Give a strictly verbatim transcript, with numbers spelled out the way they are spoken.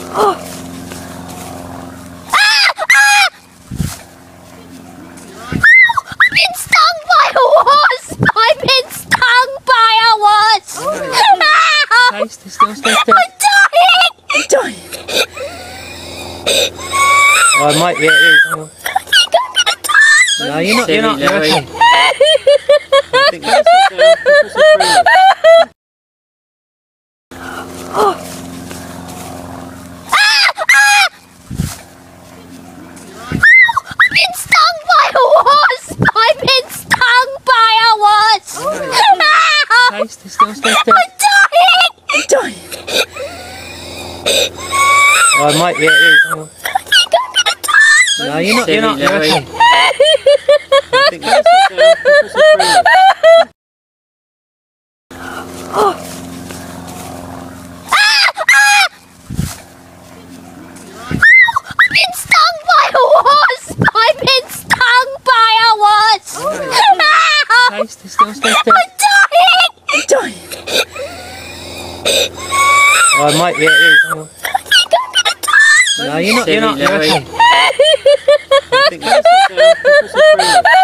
I've been stung by a wasp! I've been stung by a wasp! Stay, stay still, stay still. I'm dying! You're dying. Oh, it might be, it is. I think I'm gonna die! No, you're not, you're not, you're okay. I think that's it, uh, that's a Oh. I've been stung by a wasp! I've been stung by a wasp! Stay, stay still, stay still. I'm dying! You're dying. Oh, it might be, it is. I think I'm gonna die! No, you're not, you're not, you're okay. I think that's it, uh, that's a Oh. I've been stung by a wasp! I've been stung by a wasp! Stay, stay still, stay still. I'm dying! You're dying. Oh, it might be, it is. I think I'm gonna die! No, you're not, you're not, you're okay. I think that's it, uh, that's a